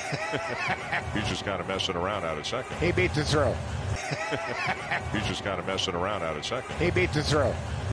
He's just kind of messing around out at second. He beats the throw. He's just kind of messing around out at second. He beats the throw.